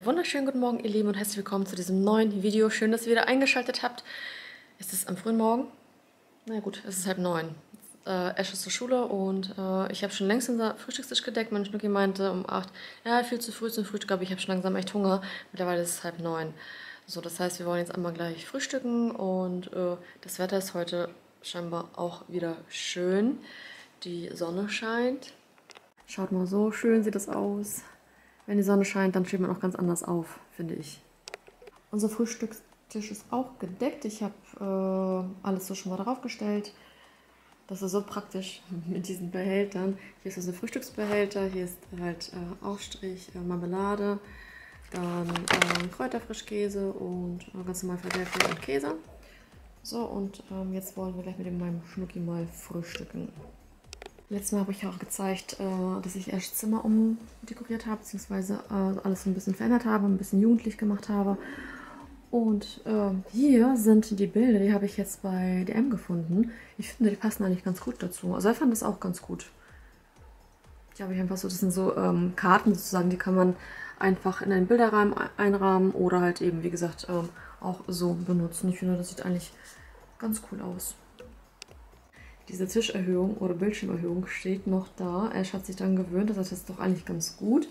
Wunderschönen guten Morgen, ihr Lieben, und herzlich willkommen zu diesem neuen Video. Schön, dass ihr wieder eingeschaltet habt. Es ist am frühen Morgen. Na gut, es ist 8:30. Ash ist zur Schule und ich habe schon längst unser Frühstückstisch gedeckt. Mein Schnucki meinte um 8, ja, viel zu früh zum Frühstück, aber ich habe schon langsam echt Hunger. Mittlerweile ist es 8:30. So, das heißt, wir wollen jetzt einmal gleich frühstücken und das Wetter ist heute scheinbar auch wieder schön. Die Sonne scheint. Schaut mal, so schön sieht das aus. Wenn die Sonne scheint, dann steht man auch ganz anders auf, finde ich. Unser Frühstückstisch ist auch gedeckt. Ich habe alles so schon mal drauf gestellt. Das ist so praktisch mit diesen Behältern. Hier ist unser Frühstücksbehälter, hier ist halt Aufstrich, Marmelade, dann Kräuterfrischkäse und ganz normal Philadelphia und Käse. So, und jetzt wollen wir gleich mit meinem Schnucki mal frühstücken. Letztes Mal habe ich auch gezeigt, dass ich Ashs Zimmer umdekoriert habe, beziehungsweise alles so ein bisschen verändert habe, ein bisschen jugendlich gemacht habe. Und hier sind die Bilder, die habe ich jetzt bei DM gefunden. Ich finde, die passen eigentlich ganz gut dazu. Also er fand das auch ganz gut. Die habe ich einfach so, das sind so Karten sozusagen, die kann man einfach in einen Bilderrahmen einrahmen oder halt eben, wie gesagt, auch so benutzen. Ich finde, das sieht eigentlich ganz cool aus. Diese Tischerhöhung oder Bildschirmerhöhung steht noch da. Ash hat sich dann gewöhnt, das ist doch eigentlich ganz gut.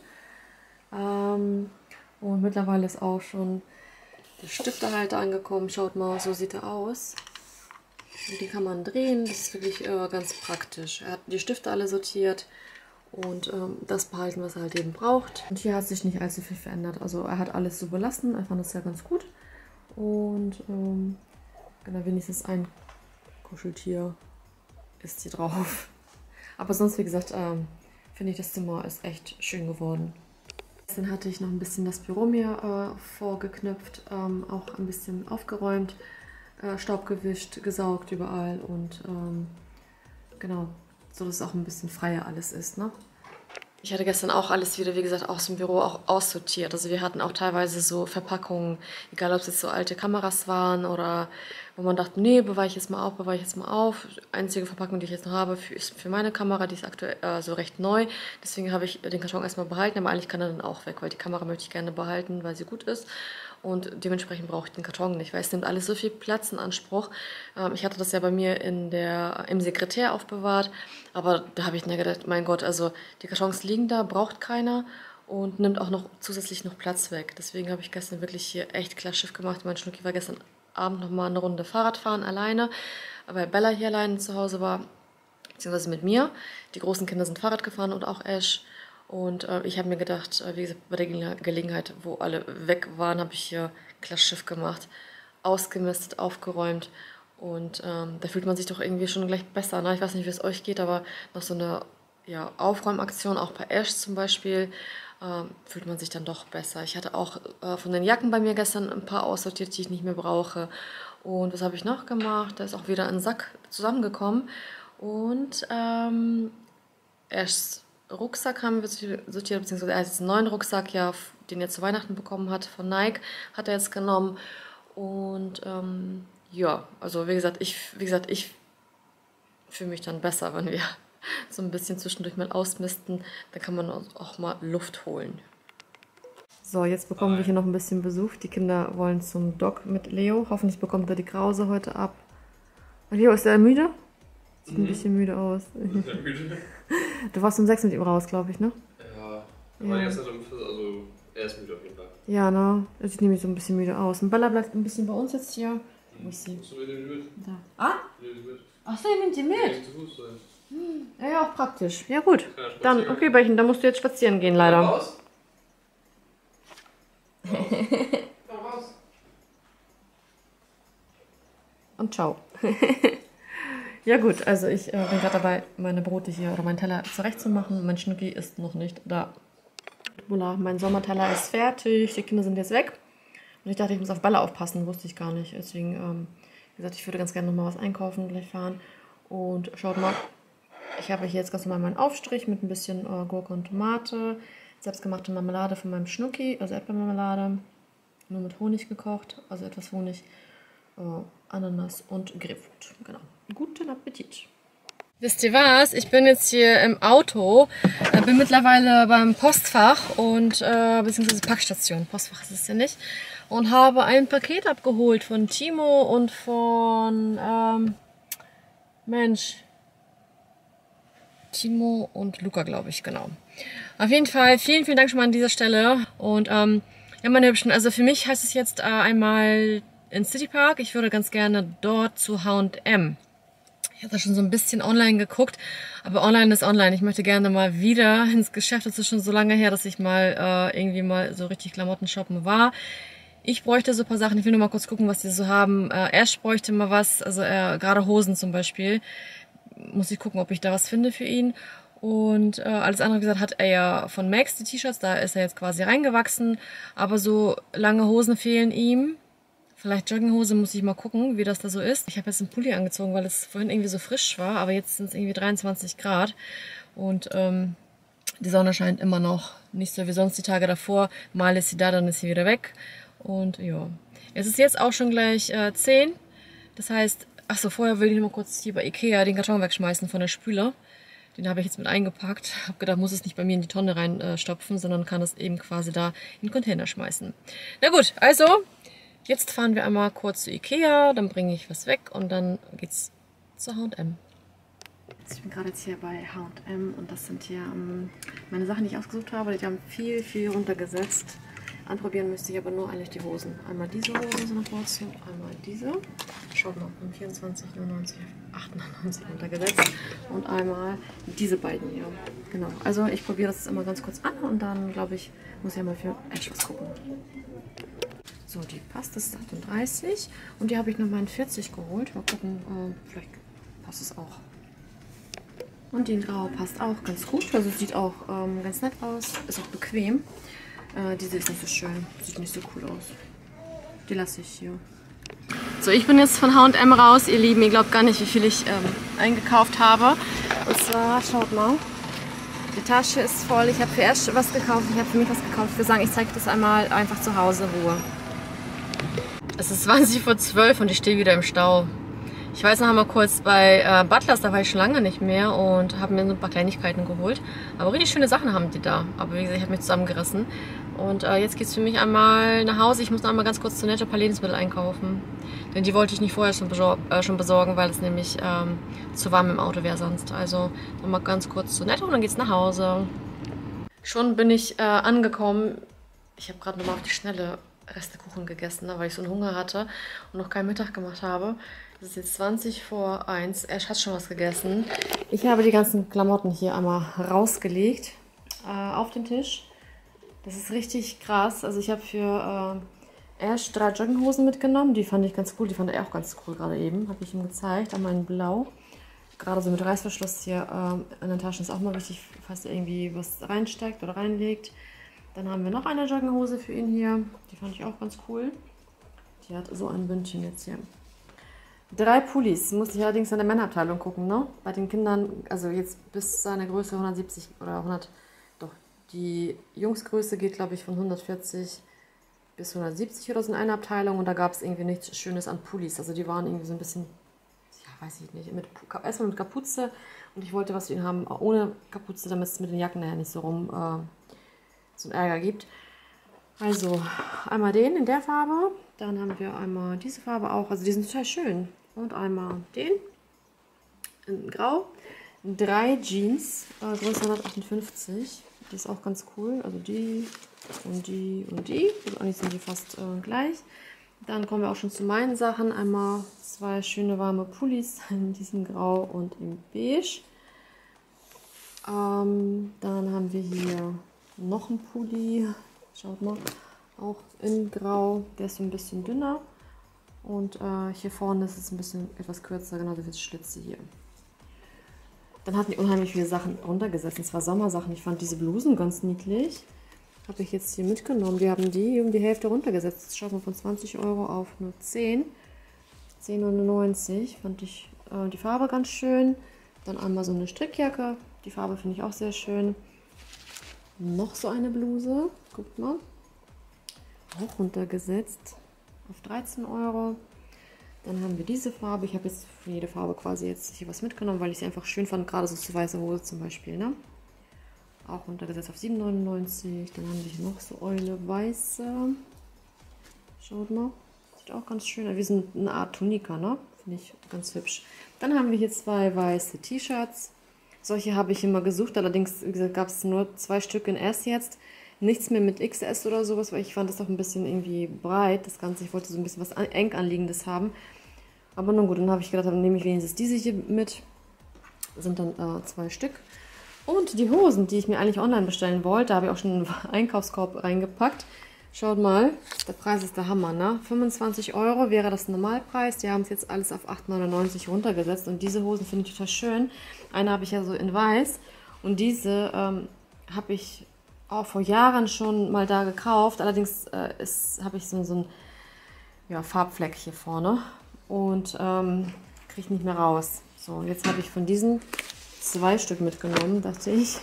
Und mittlerweile ist auch schon der Stiftehalter angekommen. Schaut mal, so sieht er aus. Und die kann man drehen, das ist wirklich ganz praktisch. Er hat die Stifte alle sortiert und das behalten, was er halt eben braucht. Und hier hat sich nicht allzu viel verändert. Also er hat alles so belassen, er fand das ja ganz gut. Und genau, wenigstens ein Kuscheltier ist hier drauf. Aber sonst, wie gesagt, finde ich, das Zimmer ist echt schön geworden. Dann hatte ich noch ein bisschen das Büro mir vorgeknüpft, auch ein bisschen aufgeräumt, Staub gewischt, gesaugt überall und genau, so dass es auch ein bisschen freier alles ist, ne? Ich hatte gestern auch alles wieder, wie gesagt, aus dem Büro auch aussortiert. Also wir hatten auch teilweise so Verpackungen, egal ob es jetzt so alte Kameras waren oder wo man dachte, nee, bewahre ich jetzt mal auf, bewahre ich jetzt mal auf. Die einzige Verpackung, die ich jetzt noch habe, ist für meine Kamera, die ist aktuell so recht neu. Deswegen habe ich den Karton erstmal behalten, aber eigentlich kann er dann auch weg, weil die Kamera möchte ich gerne behalten, weil sie gut ist. Und dementsprechend brauche ich den Karton nicht, weil es nimmt alles so viel Platz in Anspruch. Ich hatte das ja bei mir im Sekretär aufbewahrt, aber da habe ich mir gedacht, mein Gott, also die Kartons liegen da, braucht keiner und nimmt auch noch zusätzlich noch Platz weg. Deswegen habe ich gestern wirklich hier echt klar Schiff gemacht. Mein Schnucki war gestern Abend noch mal eine Runde Fahrrad fahren alleine, weil Bella hier alleine zu Hause war, beziehungsweise mit mir. Die großen Kinder sind Fahrrad gefahren und auch Ash. Und ich habe mir gedacht, wie gesagt, bei der Gelegenheit, wo alle weg waren, habe ich hier klar Schiff gemacht, ausgemistet, aufgeräumt. Und da fühlt man sich doch irgendwie schon gleich besser. Ne? Ich weiß nicht, wie es euch geht, aber nach so einer Aufräumaktion, auch bei Ash zum Beispiel, fühlt man sich dann doch besser. Ich hatte auch von den Jacken bei mir gestern ein paar aussortiert, die ich nicht mehr brauche. Und was habe ich noch gemacht? Da ist auch wieder ein Sack zusammengekommen. Und Ashs Rucksack haben wir sortiert, beziehungsweise er hat jetzt einen neuen Rucksack, ja, den er zu Weihnachten bekommen hat von Nike, hat er jetzt genommen. Und ja, also wie gesagt, ich fühle mich dann besser, wenn wir so ein bisschen zwischendurch mal ausmisten. Dann kann man auch mal Luft holen. So, jetzt bekommen wir hier noch ein bisschen Besuch. Die Kinder wollen zum Doc mit Leo. Hoffentlich bekommt er die Krause heute ab. Und Leo, ist er müde? Sieht ein bisschen müde aus. Ist er müde? Du warst um 6 mit ihm raus, glaube ich, ne? Ja, aber jetzt also er ist müde auf jeden Fall. Ja, ne? Er sieht nämlich so ein bisschen müde aus. Und Bella bleibt ein bisschen bei uns jetzt hier. Wo ist sie? Musst du mit dem mit? Da. Ah? Mit. Ach so, ihr nehmt sie mit? Ja, zu Fuß sein. Ja, auch praktisch. Ja, gut. Kann Dann, okay, Bärchen, dann musst du jetzt spazieren gehen, leider. Raus? Raus. Und ciao. Ja gut, also ich bin gerade dabei, meine Brote hier oder meinen Teller zurechtzumachen. Mein Schnucki ist noch nicht da. Voilà, mein Sommerteller ist fertig, die Kinder sind jetzt weg. Und ich dachte, ich muss auf Bella aufpassen, wusste ich gar nicht. Deswegen, wie gesagt, ich würde ganz gerne noch mal was einkaufen, gleich fahren. Und schaut mal, ich habe hier jetzt ganz normal meinen Aufstrich mit ein bisschen Gurke und Tomate. Selbstgemachte Marmelade von meinem Schnucki, also Erdbeermarmelade. Nur mit Honig gekocht, also etwas Honig, Ananas und Grapefruit. Genau. Guten Appetit! Wisst ihr was? Ich bin jetzt hier im Auto, bin mittlerweile beim Postfach und beziehungsweise Packstation, Postfach ist es ja nicht, und habe ein Paket abgeholt von Timo und von Timo und Luca, glaube ich, genau. Auf jeden Fall vielen, vielen Dank schon mal an dieser Stelle und ja, meine Hübschen, also für mich heißt es jetzt einmal in City Park. Ich würde ganz gerne dort zu H&M. Ich habe da schon so ein bisschen online geguckt, aber online ist online. Ich möchte gerne mal wieder ins Geschäft. Das ist schon so lange her, dass ich mal irgendwie mal so richtig Klamotten shoppen war. Ich bräuchte so ein paar Sachen. Ich will nur mal kurz gucken, was die so haben. Ash bräuchte mal was, also gerade Hosen zum Beispiel. Muss ich gucken, ob ich da was finde für ihn. Und alles andere, wie gesagt, hat er ja von Max, die T-Shirts. Da ist er jetzt quasi reingewachsen. Aber so lange Hosen fehlen ihm. Vielleicht Jogginghose, muss ich mal gucken, wie das da so ist. Ich habe jetzt einen Pulli angezogen, weil es vorhin irgendwie so frisch war, aber jetzt sind es irgendwie 23 Grad und die Sonne scheint immer noch nicht so wie sonst die Tage davor. Mal ist sie da, dann ist sie wieder weg und ja. Es ist jetzt auch schon gleich 10, das heißt, achso, vorher will ich noch mal kurz hier bei Ikea den Karton wegschmeißen von der Spüle. Den habe ich jetzt mit eingepackt. Habe gedacht, muss es nicht bei mir in die Tonne reinstopfen, sondern kann es eben quasi da in den Container schmeißen. Na gut, also jetzt fahren wir einmal kurz zu Ikea, dann bringe ich was weg und dann geht's zu H&M. Ich bin gerade jetzt hier bei H&M und das sind hier meine Sachen, die ich ausgesucht habe. Die haben viel, viel runtergesetzt. Anprobieren müsste ich aber nur eigentlich die Hosen. Einmal diese Hosen sind noch raus, einmal diese. Schaut mal, von 24,99 auf 8,99 runtergesetzt. Und einmal diese beiden hier. Genau, also ich probiere das jetzt immer ganz kurz an und dann, glaube ich, muss ich einmal für Edge was gucken. So, die passt, das ist 38 und die habe ich nochmal in 40 geholt. Mal gucken, vielleicht passt es auch. Und die in Grau passt auch ganz gut, also sieht auch ganz nett aus, ist auch bequem. Diese ist nicht so schön, sieht nicht so cool aus. Die lasse ich hier. So, ich bin jetzt von H&M raus, ihr Lieben, ihr glaubt gar nicht, wie viel ich eingekauft habe. Und zwar, schaut mal, die Tasche ist voll, ich habe für Ash was gekauft, ich habe für mich was gekauft. Ich würde sagen, ich zeige das einmal einfach zu Hause, Ruhe. Es ist 20 vor 12 und ich stehe wieder im Stau. Ich war jetzt noch einmal kurz bei Butlers, da war ich schon lange nicht mehr und habe mir so ein paar Kleinigkeiten geholt. Aber richtig schöne Sachen haben die da. Aber wie gesagt, ich habe mich zusammengerissen. Und jetzt geht es für mich einmal nach Hause. Ich muss noch einmal ganz kurz zu Netto ein paar Lebensmittel einkaufen. Denn die wollte ich nicht vorher schon besorgen, weil es nämlich zu warm im Auto wäre sonst. Also nochmal ganz kurz zu Netto und dann geht's nach Hause. Schon bin ich angekommen. Ich habe gerade nochmal auf die Schnelle Restekuchen gegessen, weil ich so einen Hunger hatte und noch keinen Mittag gemacht habe. Es ist jetzt 20 vor 1. Ash hat schon was gegessen. Ich habe die ganzen Klamotten hier einmal rausgelegt auf den Tisch. Das ist richtig krass. Also ich habe für Ash 3 Jogginghosen mitgenommen. Die fand ich ganz cool. Die fand er auch ganz cool gerade eben. Habe ich ihm gezeigt. Einmal in Blau. Gerade so mit Reißverschluss hier in den Taschen ist auch mal wichtig, falls er irgendwie was reinsteckt oder reinlegt. Dann haben wir noch eine Jogginghose für ihn hier. Die fand ich auch ganz cool. Die hat so ein Bündchen jetzt hier. 3 Pullis. Musste ich allerdings in der Männerabteilung gucken, ne? Bei den Kindern, also jetzt bis seine Größe 170 oder 100. Doch, die Jungsgröße geht, glaube ich, von 140 bis 170 oder so in einer Abteilung. Und da gab es irgendwie nichts Schönes an Pullis. Also die waren irgendwie so ein bisschen, ja, weiß ich nicht, erstmal mit Kapuze. Und ich wollte was für ihn haben, ohne Kapuze, damit es mit den Jacken nachher nicht so so einen Ärger gibt. Also einmal den in der Farbe, dann haben wir einmal diese Farbe auch, also die sind total schön. Und einmal den in Grau. 3 Jeans, Größe 158, die ist auch ganz cool, also die und die und die. Also eigentlich sind die fast gleich. Dann kommen wir auch schon zu meinen Sachen. Einmal 2 schöne warme Pullis in diesem Grau und im Beige. Dann haben wir hier noch ein Pulli, schaut mal, auch in Grau, der ist so ein bisschen dünner und hier vorne ist es ein bisschen etwas kürzer, genau wie das Schlitze hier. Dann hatten die unheimlich viele Sachen runtergesetzt, und zwar Sommersachen. Ich fand diese Blusen ganz niedlich, habe ich jetzt hier mitgenommen. Die haben die um die Hälfte runtergesetzt. Schaut mal, von 20 Euro auf nur 10, 10,99. Fand ich die Farbe ganz schön. Dann einmal so eine Strickjacke, die Farbe finde ich auch sehr schön. Noch so eine Bluse, guckt mal, auch runtergesetzt auf 13 Euro. Dann haben wir diese Farbe. Ich habe jetzt für jede Farbe quasi jetzt hier was mitgenommen, weil ich sie einfach schön fand. Gerade so zu weiße Hose zum Beispiel, ne? Auch runtergesetzt auf 7,99. Dann haben wir hier noch so Eule weiße. Schaut mal. Sieht auch ganz schön aus. Wir sind eine Art Tunika, ne? Finde ich ganz hübsch. Dann haben wir hier 2 weiße T-Shirts. Solche habe ich immer gesucht. Allerdings, wie gesagt, gab es nur 2 Stück in S jetzt. Nichts mehr mit XS oder sowas, weil ich fand das doch ein bisschen irgendwie breit, das Ganze. Ich wollte so ein bisschen was eng anliegendes haben. Aber nun gut, dann habe ich gedacht, dann nehme ich wenigstens diese hier mit. Das sind dann 2 Stück. Und die Hosen, die ich mir eigentlich online bestellen wollte, habe ich auch schon in den Einkaufskorb reingepackt. Schaut mal, der Preis ist der Hammer, ne? 25 € wäre das Normalpreis. Die haben es jetzt alles auf 8,99 € runtergesetzt. Und diese Hosen finde ich total schön. Eine habe ich ja so in weiß. Und diese habe ich auch vor Jahren schon mal da gekauft. Allerdings habe ich so einen ja, Farbfleck hier vorne. Und kriege ich nicht mehr raus. So, jetzt habe ich von diesen 2 Stück mitgenommen, dachte ich.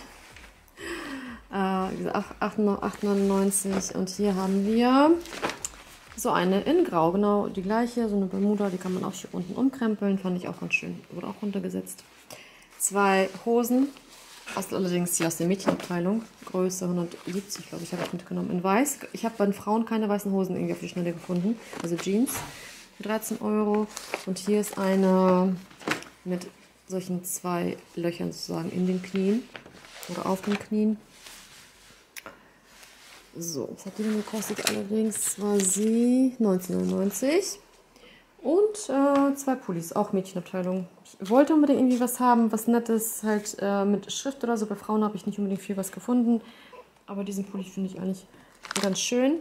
8,99 € und hier haben wir so eine in Grau, genau die gleiche, so eine Bermuda, die kann man auch hier unten umkrempeln, fand ich auch ganz schön, wurde auch runtergesetzt. 2 Hosen, allerdings hier aus der Mädchenabteilung, Größe 170, glaube ich, habe ich mitgenommen, in weiß. Ich habe bei den Frauen keine weißen Hosen irgendwie auf die Schnelle gefunden, also Jeans für 13 € und hier ist eine mit solchen 2 Löchern sozusagen in den Knien oder auf den Knien. So, was hat die denn gekostet? Allerdings war sie 19,99 € und 2 Pullis, auch Mädchenabteilung. Ich wollte unbedingt irgendwie was haben, was Nettes, halt mit Schrift oder so. Bei Frauen habe ich nicht unbedingt viel was gefunden, aber diesen Pulli finde ich eigentlich ganz schön.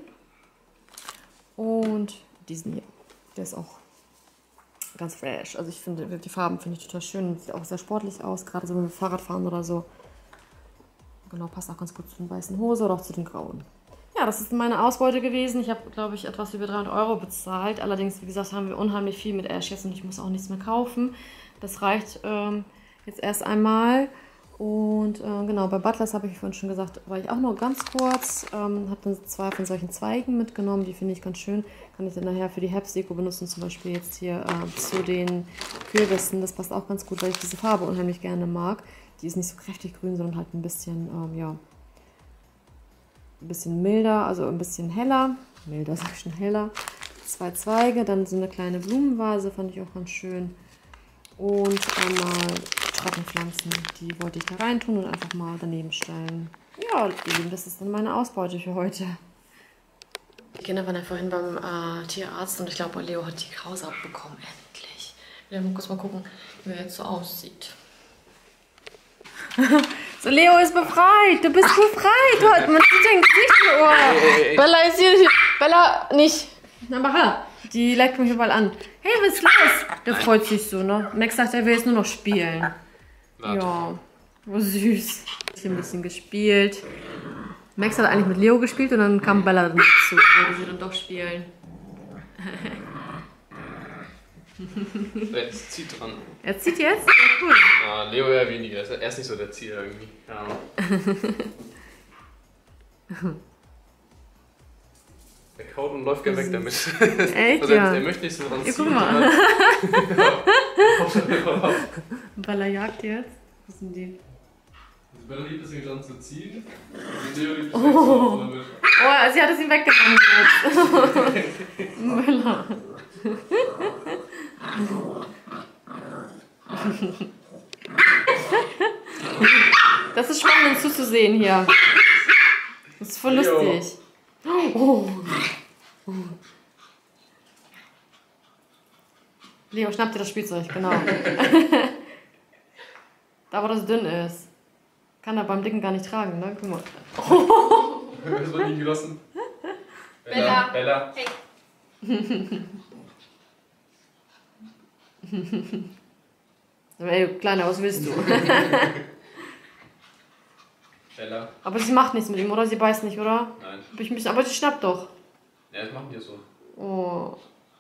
Und diesen hier, der ist auch ganz fresh. Also ich finde, die Farben finde ich total schön. Sieht auch sehr sportlich aus, gerade so mit dem Fahrradfahren oder so. Genau, passt auch ganz gut zu den weißen Hose oder auch zu den grauen. Ja, das ist meine Ausbeute gewesen. Ich habe, glaube ich, etwas über 300 € bezahlt. Allerdings, wie gesagt, haben wir unheimlich viel mit Ash jetzt und ich muss auch nichts mehr kaufen. Das reicht jetzt erst einmal. Und genau, bei Butlers habe ich vorhin schon gesagt, war ich auch noch ganz kurz. Habe dann 2 von solchen Zweigen mitgenommen, die finde ich ganz schön. Kann ich dann nachher für die Herbstdeko benutzen, zum Beispiel jetzt hier zu den Kürbissen. Das passt auch ganz gut, weil ich diese Farbe unheimlich gerne mag. Die ist nicht so kräftig grün, sondern halt ein bisschen, ja, ein bisschen milder, also ein bisschen heller. Milder, sag ich schon, heller. 2 Zweige, dann so eine kleine Blumenvase, fand ich auch ganz schön. Und einmal Schattenpflanzen, die wollte ich da reintun und einfach mal daneben stellen. Ja, ihr Lieben, das ist dann meine Ausbeute für heute. Die Kinder waren ja vorhin beim Tierarzt und ich glaube, Leo hat die Krause abbekommen, endlich. Wir werden kurz mal gucken, wie er jetzt so aussieht. So, Leo ist befreit. Du bist befreit. Man sieht dein Gesicht im Ohr. Bella ist hier. Bella nicht. Na, mach her. Die leckt mich überall an. Hey, was ist los? Der freut sich so, ne? Max sagt, er will jetzt nur noch spielen. Ja, oh, süß. Hier ein bisschen gespielt. Max hat eigentlich mit Leo gespielt und dann kam Bella dann dazu. Wollte sie dann doch spielen. Jetzt zieht dran. Er zieht jetzt? Ja, cool. Ah, Leo ja weniger. Er ist nicht so der Zieher irgendwie. Ja. Er kaut und läuft gerne weg damit. Echt? Also Ja. er möchte nicht so dran ziehen. Guck mal. Bella jagt jetzt. Was sind die? Also Bella liebt es, sich dran zu ziehen. Und Leo liebt es, Oh, sie hat es ihm weggenommen jetzt. Bella. Das ist spannend zuzusehen hier. Das ist voll lustig. Oh. Leo, schnapp dir das Spielzeug, genau. Da, wo das dünn ist. Kann er beim Dicken gar nicht tragen, ne? Guck mal. Das wird nie gelassen. Bella. Bella. Hey. Ey, Kleiner, was willst du? Bella. Aber sie macht nichts mit ihm, oder? Sie beißt nicht, oder? Nein. Aber sie schnappt doch. Ja, das machen die so. Oh.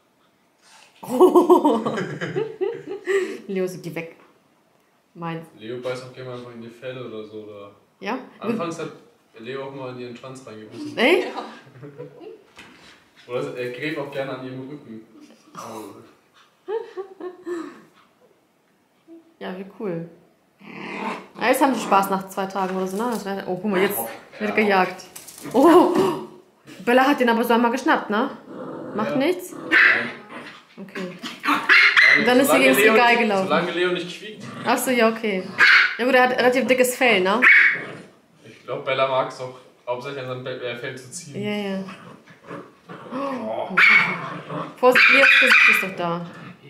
Leo, so geh weg. Meins. Leo beißt auch gerne mal einfach in die Felle oder so. Oder. Ja? Anfangs hat Leo auch mal in ihren Schwanz reingebissen. Ey? Oder er gräbt auch gerne an ihrem Rücken. Also, Ja, wie cool. Ja, jetzt haben sie Spaß nach 2 Tagen oder so, ne? Oh, guck mal, jetzt wird gejagt. Oh, Bella hat den aber so einmal geschnappt, ne? Macht nichts? Okay. Und dann ist sie gegen das Regal gelaufen. Solange Leo nicht quiekt. Achso, ja, okay. Ja gut, er hat relativ dickes Fell, ne? Ich glaube, Bella mag es auch hauptsächlich an seinem Fell zu ziehen. Ja, ja. Oh. Vorsicht, Leos Gesicht ist doch da.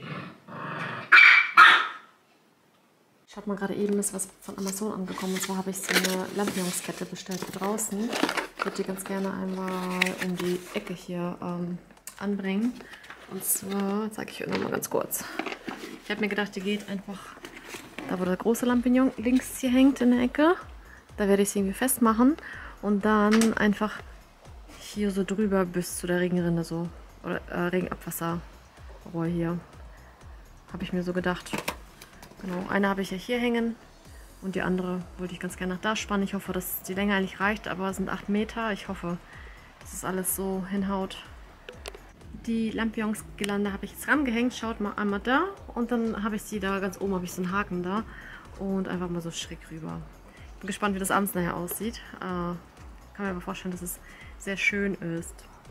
Ich habe mal gerade eben was von Amazon angekommen. Und zwar habe ich so eine Lampions-Kette bestellt für draußen. Ich würde die ganz gerne einmal um die Ecke hier anbringen. Und zwar, zeige ich euch nochmal ganz kurz. Ich habe mir gedacht, die geht einfach da, wo der große Lampignon links hier hängt in der Ecke. Da werde ich sie irgendwie festmachen. Und dann einfach hier so drüber bis zu der Regenrinne so. Oder Regenabwasserrohr hier. Habe ich mir so gedacht. Genau, eine habe ich ja hier hängen und die andere wollte ich ganz gerne nach da spannen. Ich hoffe, dass die Länge eigentlich reicht, aber es sind 8 Meter. Ich hoffe, dass das alles so hinhaut. Die Lampions-Girlande habe ich jetzt rangehängt. Schaut mal einmal da und dann habe ich sie da ganz oben, habe ich so einen Haken da und einfach mal so schräg rüber. Bin gespannt, wie das abends nachher aussieht. Kann mir aber vorstellen, dass es sehr schön ist.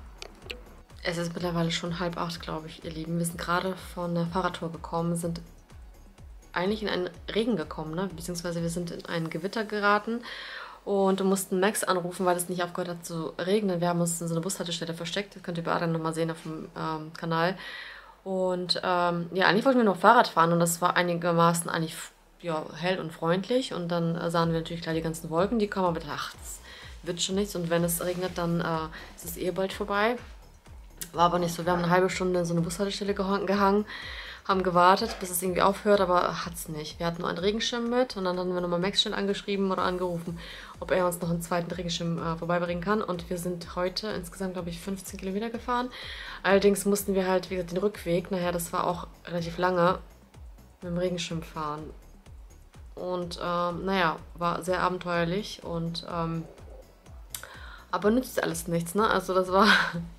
Es ist mittlerweile schon 7:30, glaube ich, ihr Lieben. Wir sind gerade von der Fahrradtour gekommen, sind eigentlich in einen Regen gekommen, ne? Beziehungsweise wir sind in ein Gewitter geraten und mussten Max anrufen, weil es nicht aufgehört hat zu regnen. Wir haben uns in so eine Bushaltestelle versteckt, das könnt ihr bei Adrian nochmal sehen auf dem Kanal. Und ja, eigentlich wollten wir noch Fahrrad fahren und das war einigermaßen eigentlich ja, hell und freundlich. Und dann sahen wir natürlich gleich die ganzen Wolken, die kommen, aber ich dachte, ach, das wird schon nichts. Und wenn es regnet, dann ist es eh bald vorbei. War aber nicht so. Wir haben eine halbe Stunde in so eine Bushaltestelle gehangen, haben gewartet, bis es irgendwie aufhört, aber hat es nicht. Wir hatten nur einen Regenschirm mit und dann haben wir nochmal Max schnell angeschrieben oder angerufen, ob er uns noch einen zweiten Regenschirm vorbeibringen kann. Und wir sind heute insgesamt, glaube ich, 15 Kilometer gefahren. Allerdings mussten wir halt, wie gesagt, den Rückweg, naja, das war auch relativ lange, mit dem Regenschirm fahren. Und naja, war sehr abenteuerlich und aber nützt alles nichts, ne? Also das war...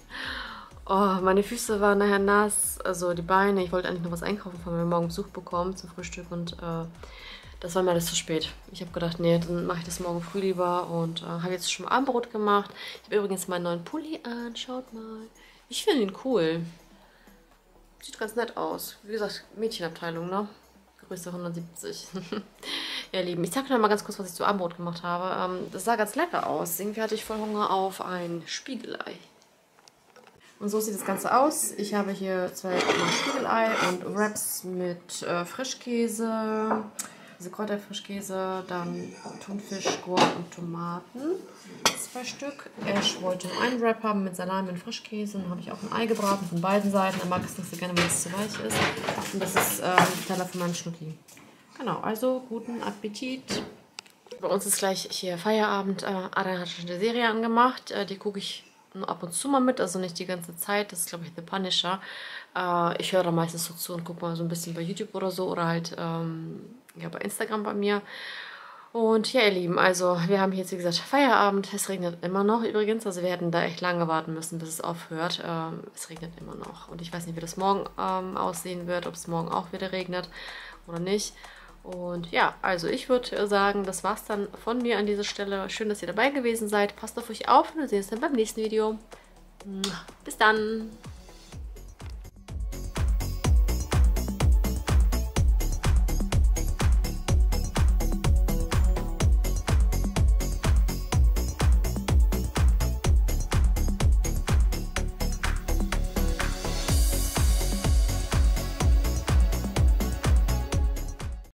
Oh, meine Füße waren nachher nass, also die Beine. Ich wollte eigentlich noch was einkaufen, weil wir morgen Besuch bekommen zum Frühstück und das war mir alles zu spät. Ich habe gedacht, nee, dann mache ich das morgen früh lieber und habe jetzt schon mal Abendbrot gemacht. Ich habe übrigens meinen neuen Pulli an, schaut mal. Ich finde ihn cool. Sieht ganz nett aus. Wie gesagt, Mädchenabteilung, ne? Größe 170. Ja, ihr Lieben, ich zeige euch mal ganz kurz, was ich zu Abendbrot gemacht habe. Das sah ganz lecker aus. Irgendwie hatte ich voll Hunger auf ein Spiegelei. Und so sieht das Ganze aus. Ich habe hier 2 Spiegelei und Wraps mit Frischkäse, also Kräuterfrischkäse, dann Thunfisch, Gurken und Tomaten. 2 Stück. Ash wollte einen Wrap haben mit Salami und Frischkäse. Dann habe ich auch ein Ei gebraten von beiden Seiten. Er mag es nicht so gerne, wenn es zu weich ist. Und das ist Teller für meinen Schnucki. Genau, also guten Appetit. Bei uns ist gleich hier Feierabend. Adrian hat schon eine Serie angemacht. Die gucke ich nur ab und zu mal mit, also nicht die ganze Zeit. Das ist, glaube ich, The Punisher. Ich höre da meistens so zu und gucke mal so ein bisschen bei YouTube oder so oder halt ja, bei Instagram bei mir. Und ja, ihr Lieben, also wir haben hier jetzt, wie gesagt, Feierabend. Es regnet immer noch übrigens, also wir hätten da echt lange warten müssen, bis es aufhört. Es regnet immer noch und ich weiß nicht, wie das morgen aussehen wird, ob es morgen auch wieder regnet oder nicht. Und ja, also ich würde sagen, das war's dann von mir an dieser Stelle. Schön, dass ihr dabei gewesen seid. Passt auf euch auf und wir sehen uns dann beim nächsten Video. Bis dann!